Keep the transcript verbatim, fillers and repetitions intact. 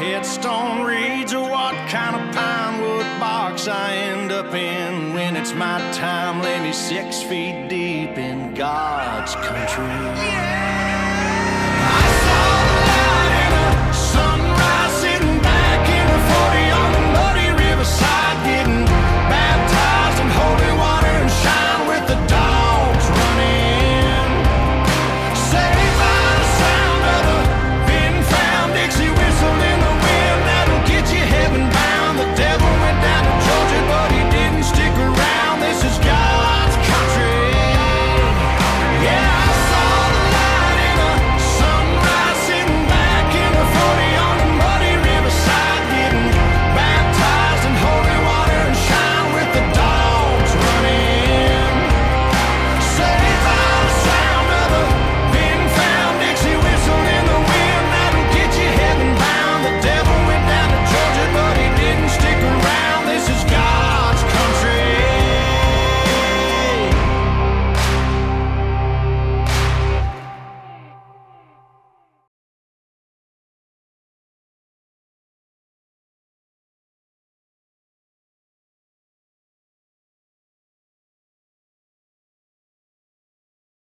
headstone reads, or what kind of pine wood box I end up in when it's my time. Lay me six feet deep in God's country.